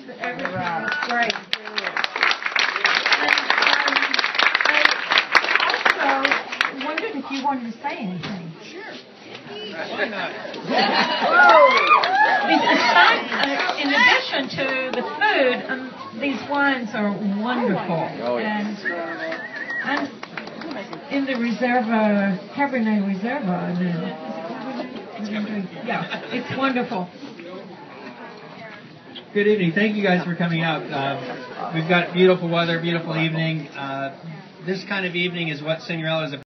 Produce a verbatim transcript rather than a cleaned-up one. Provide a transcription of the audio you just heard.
everything was great. And, um, I also wondered if you wanted to say anything. Sure. Why not? uh, in addition to the food, um, these wines are wonderful. Oh, yeah. And, and in the Reserva, Cabernet Reserva, the, yeah, it's wonderful. Good evening. Thank you guys for coming out. Uh, we've got beautiful weather, beautiful evening. Uh, this kind of evening is what Signorella is about.